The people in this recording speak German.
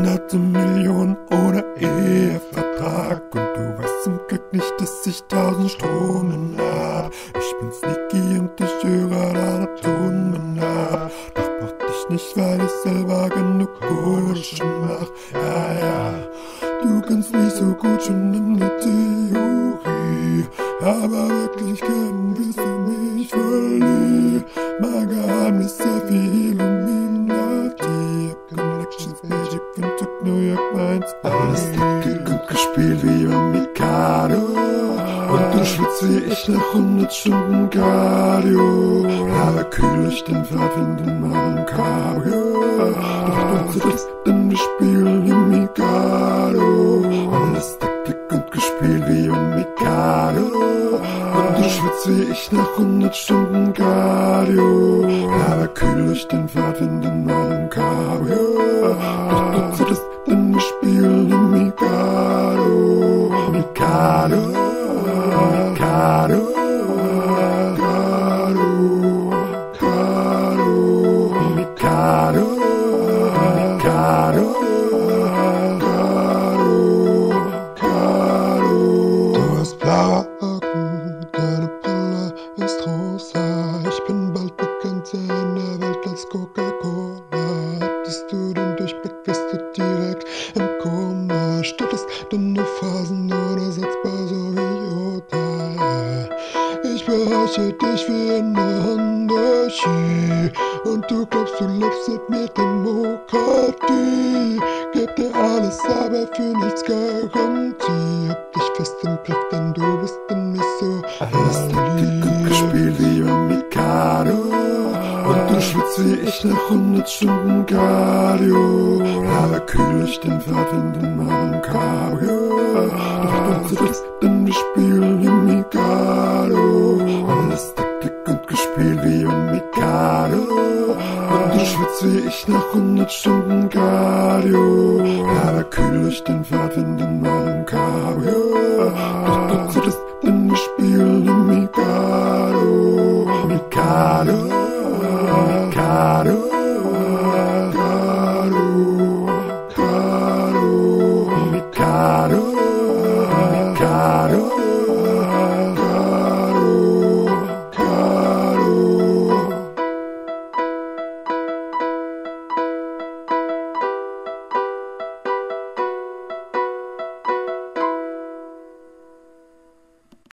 hunderte Millionen ohne Ehevertrag. Und du weißt zum Glück nicht, dass ich 1000 Stromen hab. Ich bin sneaky und ich höre deine Tonen ab. Doch brauch dich nicht, weil ich selber genug Kohle schon mach. Ja, ja, du kannst nicht so gut schon in der Theorie, aber wirklich kennen wirst du mich verliehen. Mein Geheimnis sehr viel Illuminati. Connections, Magic, Windhoek, New York, Mainz. Alles dick und gespielt wie beim Mikado. Und du schwitzt wie ich nach 100 Stunden Cardio. Aber kühl ich den Pfadfind in meinem Cabrio. Doch du das, denn wir spielen im Mikado. Alles dick und gespielt wie beim Mikado. Und du schwitzt wie ich nach 100 Stunden Cardio. Aber kühl ich den Pfadfind in meinem Cabrio. Doch du das, denn wir spielen im Mikado. Mikado, Mikado, Mikado, Mikado, Mikado. Du hast blaue Augen, deine Brille ist rosa. Ich bin bald bekannter in der Welt als Coca-Cola. Hättest du den Durchblick, bist du direkt im Koma. Stattest dünne Phasen unersetzbar, so wie Yoda. Ich beherrsche dich wie in der Anarchie. Und du glaubst, du lebst mit mir Demokratie. Geb dir alles, aber für nichts Garantie. Hab dich fest im Griff, denn du bist in mich so alles dick und gespielt wie beim Mikado. Und du schwitzt wie ich nach 100 Stunden Cardio. Aber kühl ich den Pfadfind in meinem Cabrio. Doch du das, denn wir spielen im Mikado. Alles dick und gespielt wie beim Mikado. Und du schwitzt wie ich nach 100 Stunden Cardio. Aber kühl ich den Pfadfind in meinem Cabrio.